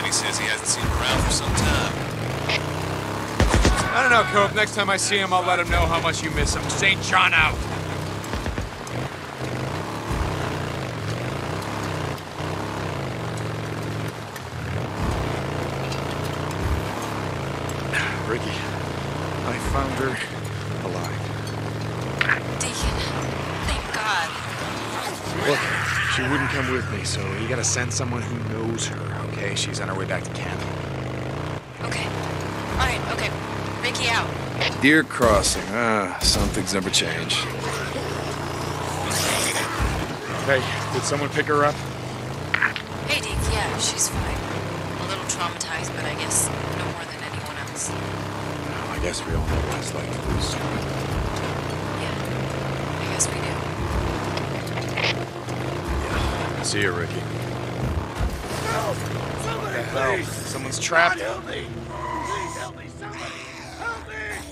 Tommy says he hasn't seen him around for some time. I don't know, Cope. Next time I see him, I'll let him know how much you miss him. St. John out. Ricky, I found her alive. Deacon, thank God. Look, she wouldn't come with me, so you gotta send someone who knows her, okay? She's on her way back to camp. Okay. Alright, okay. Ricky out. Deer crossing. Something's never changed. Hey, did someone pick her up? Hey, Deke, yeah, she's fine. A little traumatized, but I guess no more than anyone else. I guess we all know what it's like to lose someone. Yeah, I guess we do. See you, Ricky. Help! Somebody, What the hell? please! Someone's trapped. God, help me! Please help me, somebody! Help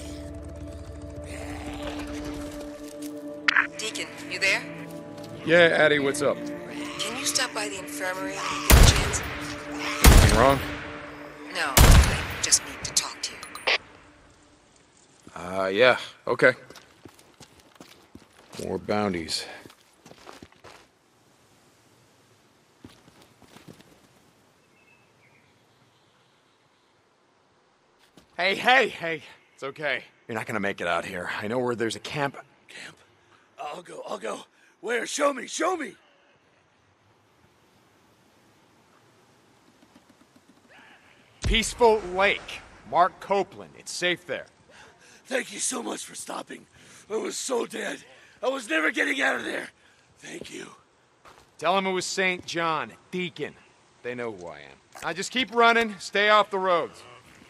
me! Deacon, you there? Yeah, Addie, what's up? Can you stop by the infirmary when you get a chance? Anything wrong? No, I just need to talk to you. Yeah, okay. More bounties. Hey. It's okay. You're not gonna make it out here. I know where there's a camp. Camp. I'll go. Where? Show me! Peaceful Lake. Mark Copeland. It's safe there. Thank you so much for stopping. I was so dead. I was never getting out of there. Thank you. Tell him it was St. John, Deacon. They know who I am. Now just keep running, stay off the roads.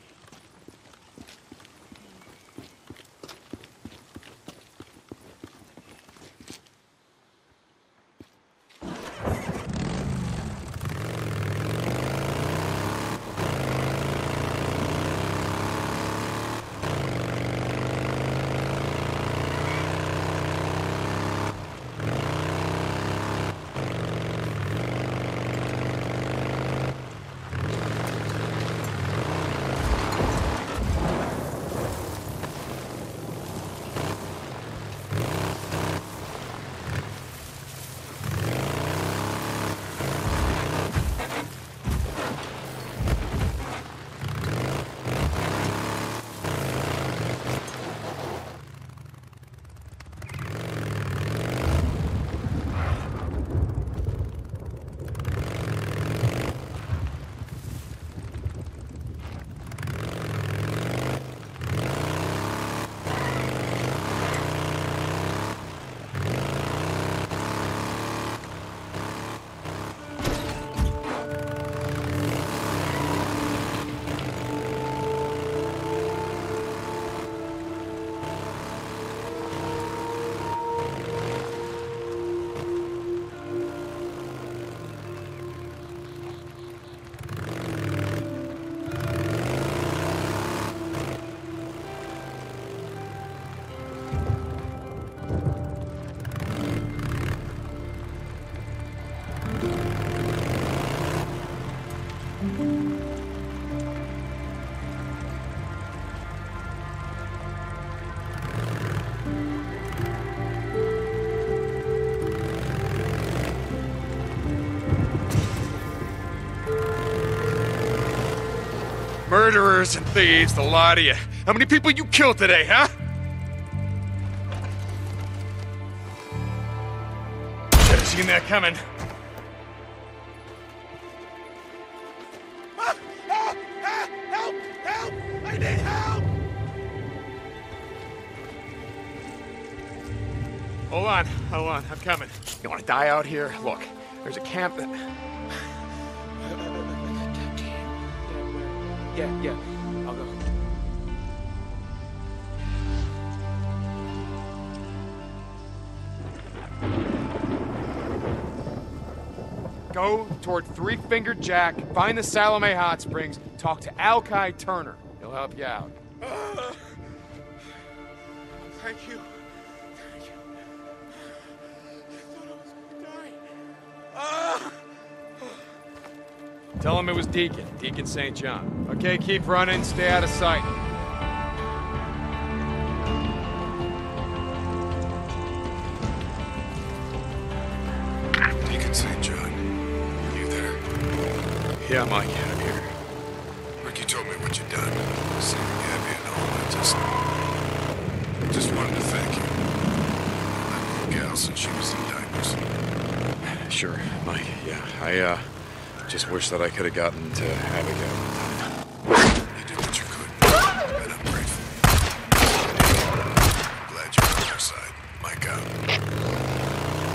Murderers and thieves, the lot of you. How many people you killed today, huh? Should've seen that coming. Help! I need help! Hold on, I'm coming. You wanna die out here? Look, there's a camp that... Yeah, I'll go. Go toward Three Finger Jack, find the Salome Hot Springs, talk to Alki Turner. He'll help you out. Thank you. I thought I was gonna die. Tell him it was Deacon. Deacon St. John. Okay, keep running. Stay out of sight. Deacon St. John. You there? Yeah, Mike, I'm here. Ricky told me what you'd done. Saving Abby and all. I just wanted to thank you. That little gal since she was in diapers. Sure, Mike, yeah. I just wish that I could have gotten to Abigail. You did what you could, and I'm grateful. I'm glad you're on our side. Mike out.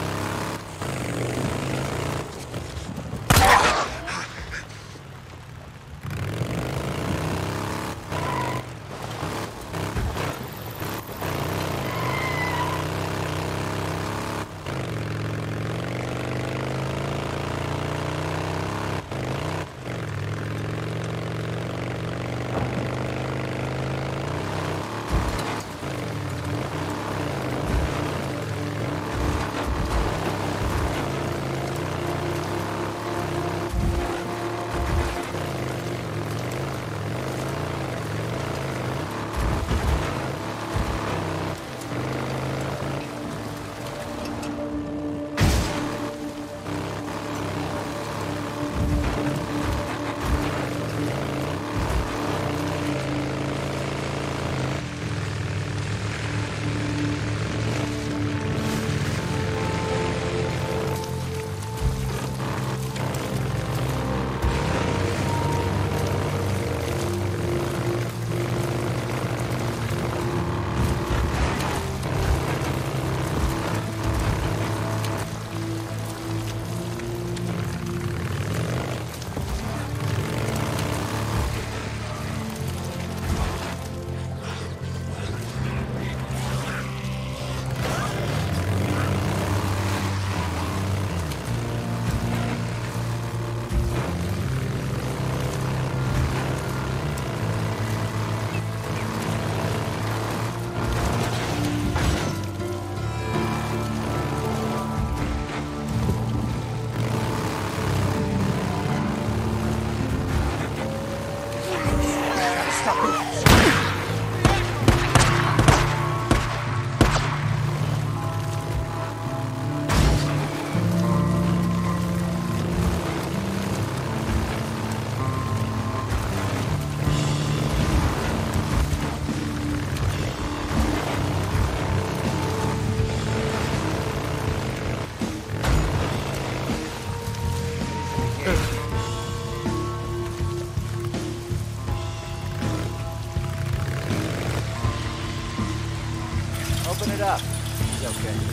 Open it up. It's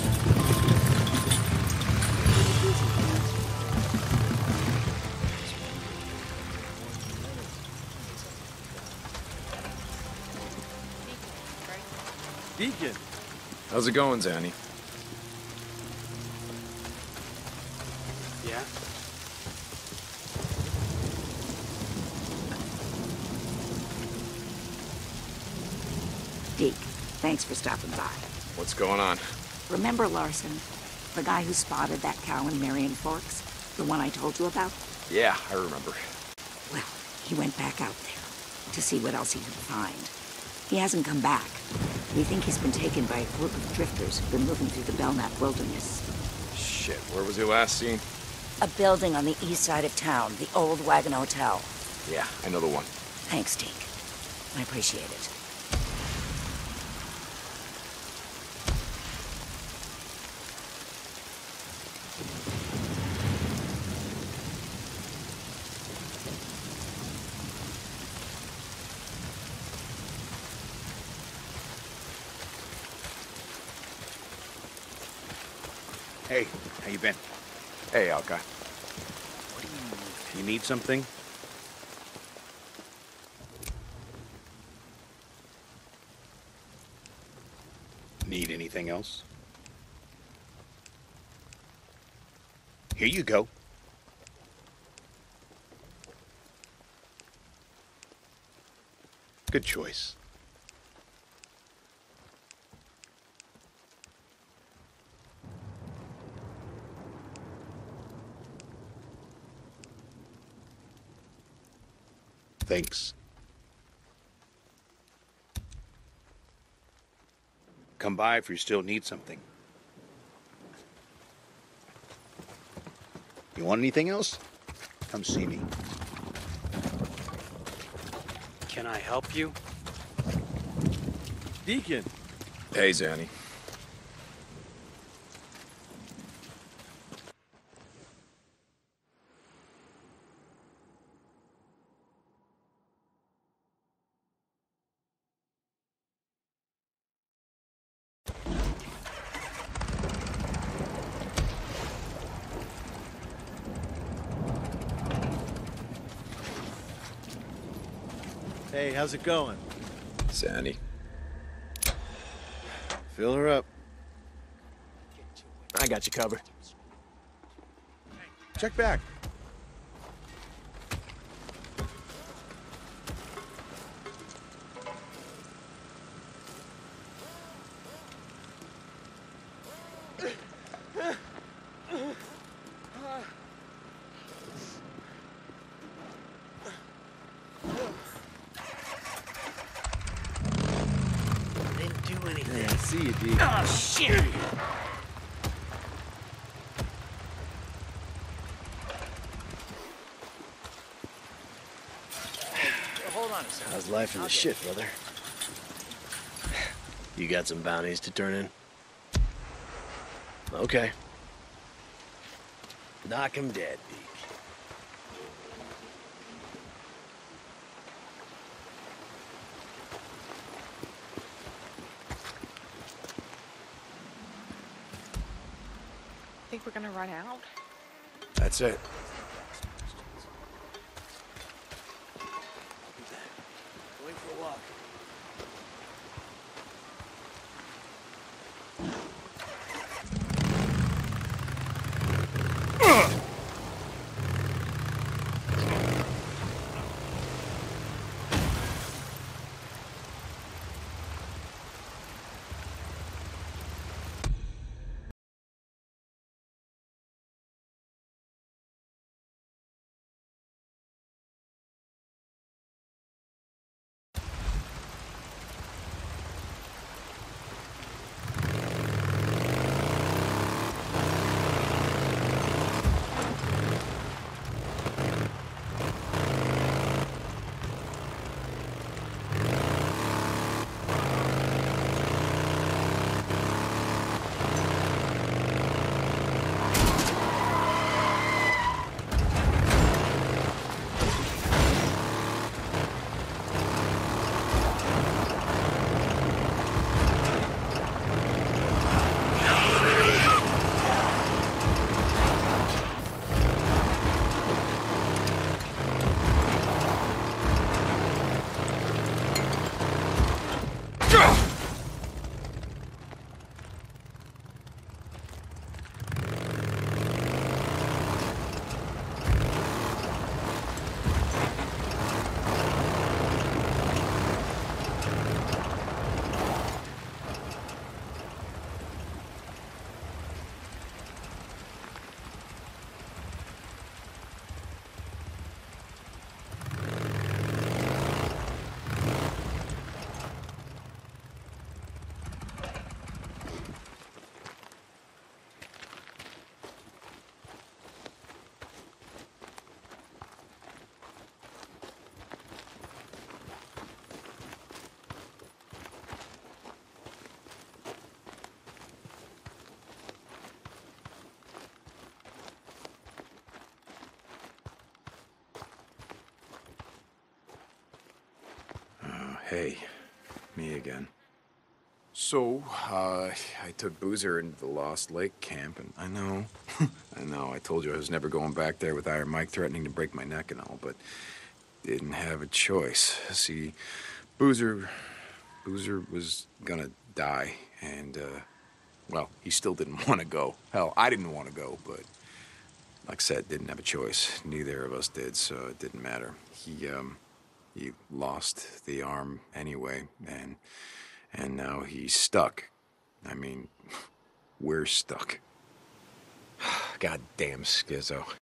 okay. Deacon. How's it going, Zanny? Yeah? Deke, thanks for stopping by. What's going on? Remember Larson? The guy who spotted that cow in Marion Forks? The one I told you about? Yeah, I remember. Well, he went back out there to see what else he could find. He hasn't come back. We think he's been taken by a group of drifters who've been moving through the Belknap wilderness. Shit, where was he last seen? A building on the east side of town, the old Wagon Hotel. Yeah, I know the one. Thanks, Deke. I appreciate it. Hey, how you been? Hey, Alkai. You need something? Need anything else? Here you go. Good choice. Thanks. Come by if you still need something. You want anything else? Come see me. Can I help you? Deacon. Hey, Zanny. Hey, how's it going? Zanny. Fill her up. I got you covered. Check back. Didn't do anything. Hey, I see you, Deacon. Oh, shit! Hold on a second. How's life in the shit, brother? You got some bounties to turn in? Okay. Knock him dead, Deke. Think we're gonna run out? That's it. Going for a walk. Hey, me again. So, I took Boozer into the Lost Lake camp, and I know, I told you I was never going back there with Iron Mike threatening to break my neck and all, but didn't have a choice. See, Boozer was gonna die, and, well, he still didn't want to go. Hell, I didn't want to go, but like I said, didn't have a choice. Neither of us did, so it didn't matter. He lost the arm anyway, and now he's stuck. I mean, we're stuck. Goddamn Skizzo.